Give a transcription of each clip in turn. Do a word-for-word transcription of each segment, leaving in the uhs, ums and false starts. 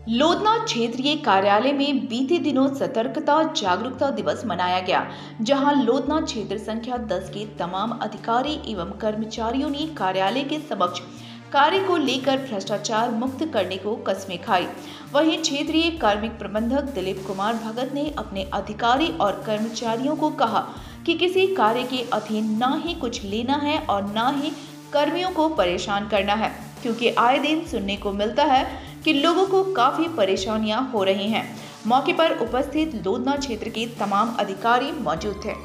लोधना क्षेत्रीय कार्यालय में बीते दिनों सतर्कता जागरूकता दिवस मनाया गया, जहां लोधना क्षेत्र संख्या दस के तमाम अधिकारी एवं कर्मचारियों ने कार्यालय के समक्ष कार्य को लेकर भ्रष्टाचार मुक्त करने को कस्में खाई। वहीं क्षेत्रीय कार्मिक प्रबंधक दिलीप कुमार भगत ने अपने अधिकारी और कर्मचारियों को कहा कि किसी कार्य के अधीन न ही कुछ लेना है और न ही कर्मियों को परेशान करना है, क्योंकि आए दिन सुनने को मिलता है कि लोगों को काफी परेशानियां हो रही हैं। मौके पर उपस्थित लोधना क्षेत्र के तमाम अधिकारी मौजूद थे।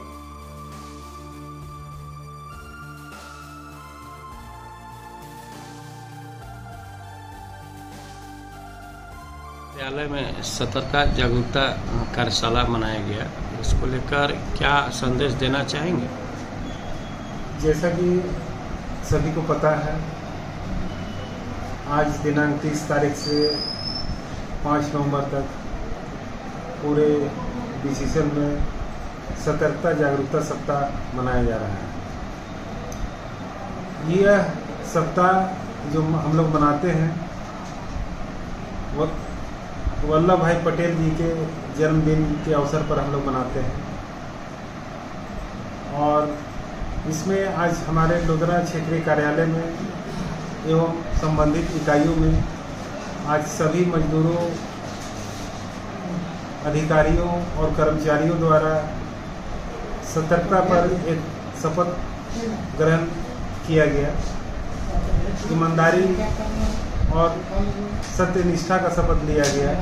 कार्यालय में सतर्कता जागरूकता कार्यशाला मनाया गया, इसको लेकर क्या संदेश देना चाहेंगे? जैसा कि सभी को पता है, आज दिनांक तीस तारीख से पाँच नवंबर तक पूरे बीसीसीएल में सतर्कता जागरूकता सप्ताह मनाया जा रहा है। यह सप्ताह जो हम लोग मनाते हैं वो वल्लभ भाई पटेल जी के जन्मदिन के अवसर पर हम लोग मनाते हैं, और इसमें आज हमारे लोधना क्षेत्रीय कार्यालय में एवं संबंधित इकाइयों में आज सभी मजदूरों, अधिकारियों और कर्मचारियों द्वारा सतर्कता पर एक शपथ ग्रहण किया गया। ईमानदारी और सत्यनिष्ठा का शपथ लिया गया,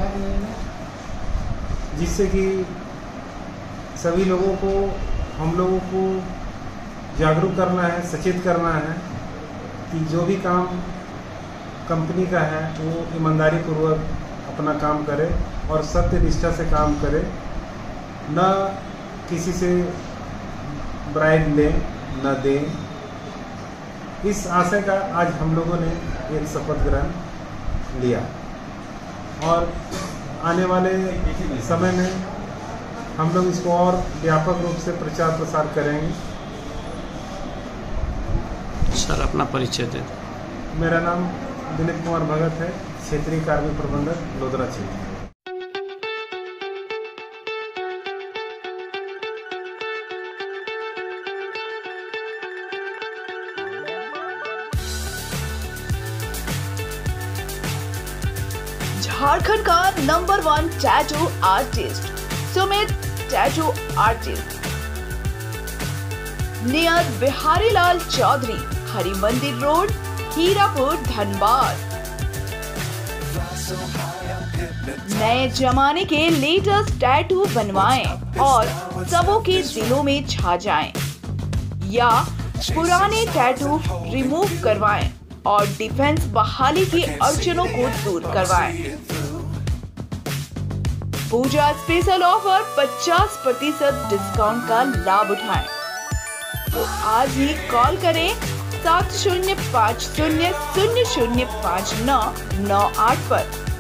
जिससे कि सभी लोगों को, हम लोगों को जागरूक करना है, सचेत करना है कि जो भी काम कंपनी का है वो ईमानदारी पूर्वक अपना काम करे और सत्यनिष्ठा से काम करे, न किसी से ब्राइब ले न दे। इस आशय का आज हम लोगों ने एक शपथ ग्रहण लिया, और आने वाले समय में हम लोग इसको और व्यापक रूप से प्रचार प्रसार करेंगे। सर, अपना परिचय दें। मेरा नाम दिलीप कुमार भगत है, क्षेत्रीय कार्मिक प्रबंधक लोधना क्षेत्र। झारखंड का number one tattoo artist Sumit tattoo artist near Bihari Lal Chaudhary, Hari Mandir road, Hirapur, Dhanbad. नए जमाने के लेटेस्ट टैटू बनवाएं और सबों के दिलों में छा जाएं, या पुराने टैटू रिमूव करवाएं और डिफेंस बहाली की अड़चनों को दूर करवाएं। पूजा स्पेशल ऑफर पचास प्रतिशत डिस्काउंट का लाभ उठाएं। तो आज ही कॉल करें सात शून्य पाँच शून्य शून्य शून्य पाँच नौ नौ आठ पर।